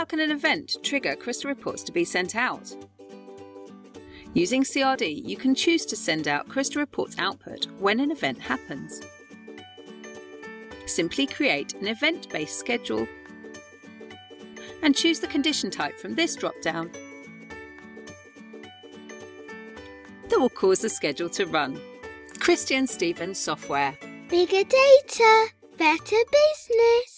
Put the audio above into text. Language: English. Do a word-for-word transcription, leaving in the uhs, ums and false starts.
how can an event trigger crystal reports to be sent out? Using C R D, you can choose to send out crystal reports output when an event happens. Simply create an event-based schedule and choose the condition type from this drop-down that will cause the schedule to run. Christian Stevens Software. Bigger data, better business.